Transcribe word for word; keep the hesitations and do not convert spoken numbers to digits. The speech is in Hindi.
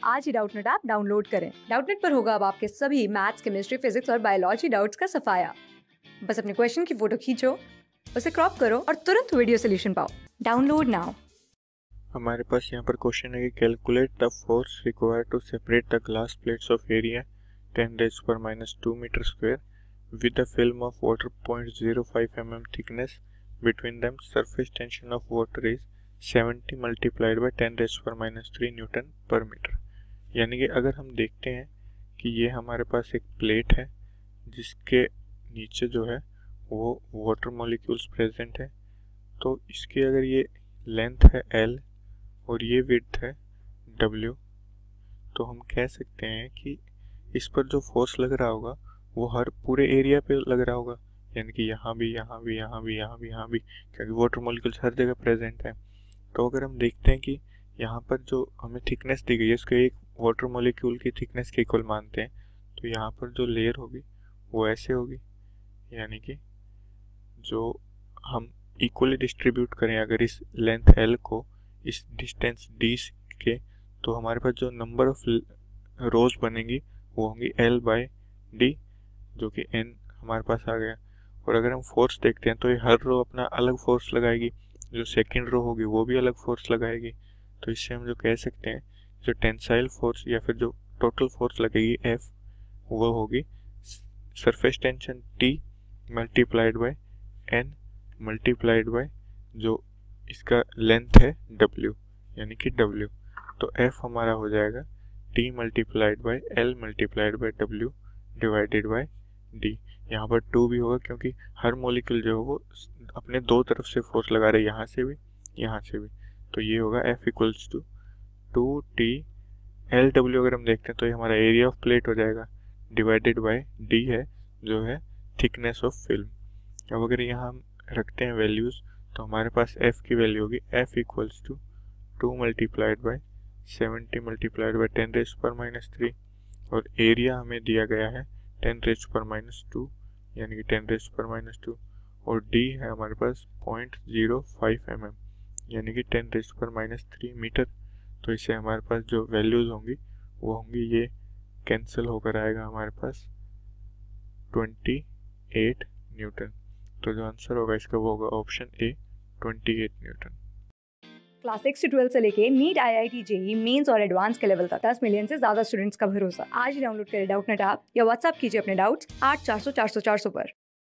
आज ही डाउटनेट ऐप डाउनलोड करें। डाउटनेट पर होगा अब आपके सभी मैथ्स, केमिस्ट्री, फिजिक्स और बायोलॉजी डाउट्स का सफाया। बस अपने क्वेश्चन की फोटो खींचो, उसे क्रॉप करो और तुरंत वीडियो सोल्यूशन पाओ। Download now. हमारे पास यहाँ पर क्वेश्चन है कि calculate the force required to separate the glass plates of area ten raise per minus two metre square with a film of water zero point zero five millimeter thickness between them. Surface tension of water is seventy multiplied by ten raised per minus three newton per metre. यानी कि अगर हम देखते हैं कि ये हमारे पास एक प्लेट है जिसके नीचे जो है वो वाटर मॉलिक्यूल्स प्रेजेंट है, तो इसकी अगर ये लेंथ है L और ये विड्थ है W, तो हम कह सकते हैं कि इस पर जो फोर्स लग रहा होगा वो हर पूरे एरिया पे लग रहा होगा, यानी कि यहाँ भी यहाँ भी यहाँ भी यहाँ भी यहाँ भी, क्योंकि वाटर मॉलिक्यूल्स हर जगह प्रेजेंट है। तो अगर हम देखते हैं कि यहाँ पर जो हमें थिकनेस दी गई है उसको एक वाटर मॉलिक्यूल की थिकनेस के इक्वल मानते हैं, तो यहाँ पर जो लेयर होगी वो ऐसे होगी, यानी कि जो हम इक्वली डिस्ट्रीब्यूट करें अगर इस लेंथ L को इस डिस्टेंस D के, तो हमारे पास जो नंबर ऑफ रोज बनेंगी वो होंगी L बाय D, जो कि N हमारे पास आ गया। और अगर हम फोर्स देखते हैं तो ये हर रो अपना अलग फोर्स लगाएगी, जो सेकंड रो होगी वो भी अलग फोर्स लगाएगी। तो इससे हम जो कह सकते हैं जो टेंसाइल फोर्स या फिर जो टोटल फोर्स लगेगी F, वो होगी surface tension T multiplied by N multiplied by जो इसका लेंथ है W, यानी कि W। तो F हमारा हो जाएगा T multiplied by L multiplied by W divided by D। यहाँ पर टू भी होगा क्योंकि हर मॉलिक्यूल जो है वो अपने दो तरफ से फोर्स लगा रहे हैं, यहाँ से भी यहाँ से भी। तो ये होगा F equals to two T L W. अगर हम देखते हैं तो ये हमारा एरिया ऑफ प्लेट हो जाएगा डिवाइडेड बाय D है जो है थिकनेस ऑफ फिल्म। अब अगर यहाँ हम रखते हैं वैल्यूज़ तो हमारे पास F की वैल्यू होगी F equals to two multiplied by seventy multiplied by ten raise per minus three, और एरिया हमें दिया गया है ten raise per minus two, यानी कि ten raise per minus two, और D है हमारे पास point zero five M M, यानी कि ten raise per minus three metre. तो इससे हमारे पास जो वैल्यूज़ होंगी वो होंगी, ये कैंसिल होकर आएगा हमारे पास ट्वेंटी एट न्यूटन। तो जो आंसर होगा इसका वो होगा option A twenty eight newton. Class six से ट्वेल्थ से लेके NEET, I I T, JEE Mains और एडवांस के लेवल तक दस मिलियन से ज्यादा स्टूडेंट्स का भरोसा। आज ही डाउनलोड करें डाउटनेट ऐप या व्हाट्सएप कीजिए अपने डाउट्स आठ चार सौ चार सौ चार सौ पर।